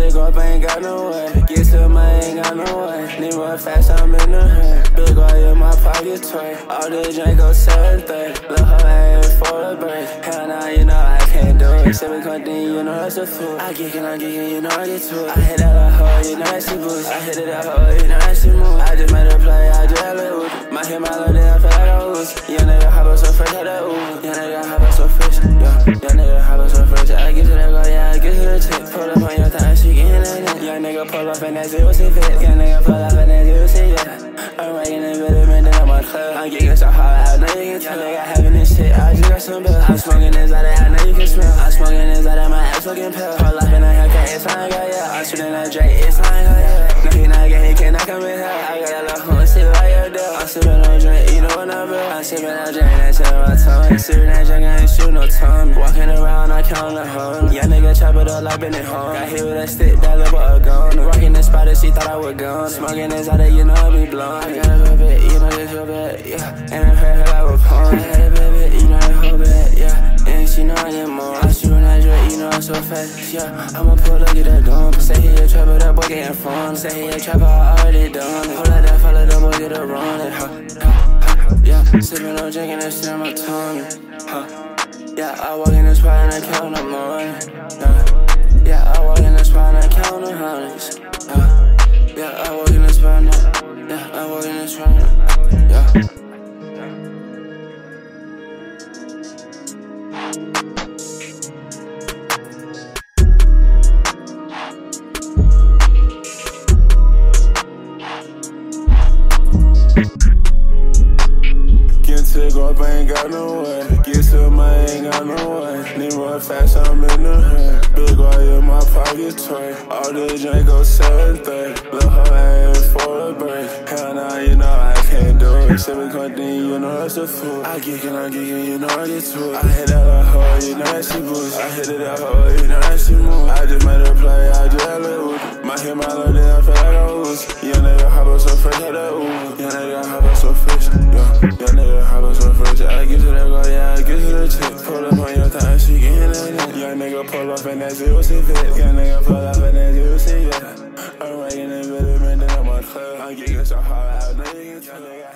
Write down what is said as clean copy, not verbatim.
to go up, I ain't got no way. Get to my, ain't got no way. Need run fast, I'm in the hood. Big oil in my pocket toy. All the drink go 730. Look her ass for a break. Hell nah, you know I can't do it. Sippin' codeine, you know that's a fool. I get it, you know I get to it. I hit that hoe, you know that she boost. I hit it that hoe, you know that she move. I just made a play, I just had a hoot. My hit my low, then I feel like I lose. Young nigga hop up so fresh, had that ooh. Young nigga hop up so fresh, yeah. Young nigga hop up so fresh. I get to that go, yeah, I get to the tip. Pull up on your thigh, she getting that. Young nigga pull up and that zero see fit. Young nigga pull up and that zero see yeah. I'm raking it better, man, then I'm on club. I'm getting so hard, I know you can tell. Young nigga having this shit, I just got some bills. I'm smoking this out of, I know you can smell. I'm smoking this out of my ass fucking pill. Pull up in a Hellcat, it's fine, go yeah. I'm shooting that Drake, it's fine, go yeah. No, he not gay, he cannot come in here. I got that little hood, shit like your deal. I'm sipping on drink, you know what I'm real. I'm sipping that drink, that's in my tongue. Sipping that drink, I ain't shoot no tongue. Walking around, I count the home. Young nigga chop it up like Bennett home. Got hit with that stick, that little boy gone. Rocking the spot, she thought I was gone. Smoking this out of, you know I be blown. I got a little bit, you know this little bit, yeah. And I heard her like a poem. I had a baby, you know that whole bit, yeah. And she know I get more. I'm shooting that drink, you know I'm so fast, yeah. I'ma pull up, get that dome. Say he a trapper, that boy getting fun. Say he a trapper, I already done. Hold like that, follow that boy, get a run. Yeah, sippin' on drinking that shit on my tongue. Yeah, I walk in the spot and I count the money. Yeah, I walk in the spot and I count the hundreds. Yeah, I walk in the spot and I walk in the spot and yeah. Get to go up, I ain't got no way. Get to my, ain't got no way. Need run fast, I'm in the hood. Big oil in my pocket toy. All the drink go 730. Look her ass for a break. Hell nah, you know I can't do it. Sippin' codeine, you know that's a fool. I get it, you know I get to it. I hit that hoe, you know that she boost. I hit it that hoe, you know that she move. I just made a play, I just had a hoot. My hit my low, then I feel like I lose. Young nigga hop up so fresh, had that ooh. Young nigga hop up so fresh, yeah. Young nigga hop up so fresh. I get to that go, yeah, I get to the tip. Pull up on your thigh, she getting that. Young nigga pull up and that zero see fit. Young nigga pull up and that zero see yeah. I'm raking it better, man, then I'm on club. I'm getting so hard, I know you can tell.